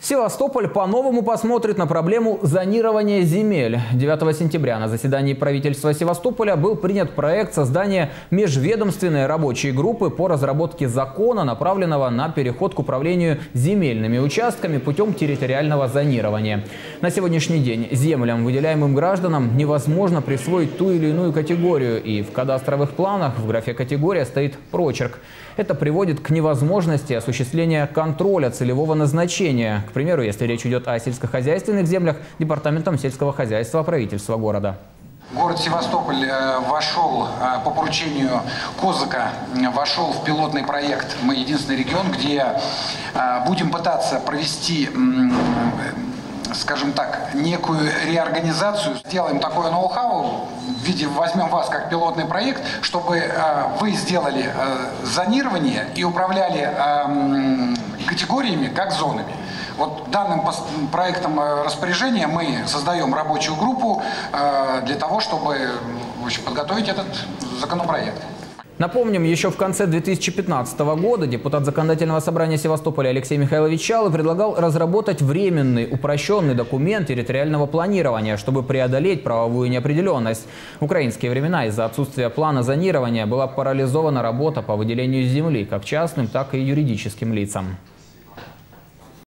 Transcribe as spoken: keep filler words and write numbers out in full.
Севастополь по-новому посмотрит на проблему зонирования земель. девятого сентября на заседании правительства Севастополя был принят проект создания межведомственной рабочей группы по разработке закона, направленного на переход к управлению земельными участками путем территориального зонирования. На сегодняшний день землям, выделяемым гражданам, невозможно присвоить ту или иную категорию, и в кадастровых планах в графе «категория» стоит прочерк. Это приводит к невозможности осуществления контроля целевого назначения. К примеру, если речь идет о сельскохозяйственных землях, департаментом сельского хозяйства правительства города. Город Севастополь вошел по поручению Козыка, вошел в пилотный проект. Мы единственный регион, где будем пытаться провести, скажем так, некую реорганизацию. Сделаем такое ноу-хау в виде, возьмем вас как пилотный проект, чтобы э, вы сделали э, зонирование и управляли э, категориями как зонами. Вот данным проектом распоряжения мы создаем рабочую группу э, для того, чтобы в общем, подготовить этот законопроект. Напомним, еще в конце две тысячи пятнадцатого года депутат Законодательного собрания Севастополя Алексей Михайлович Чалы предлагал разработать временный упрощенный документ территориального планирования, чтобы преодолеть правовую неопределенность. В украинские времена из-за отсутствия плана зонирования была парализована работа по выделению земли как частным, так и юридическим лицам.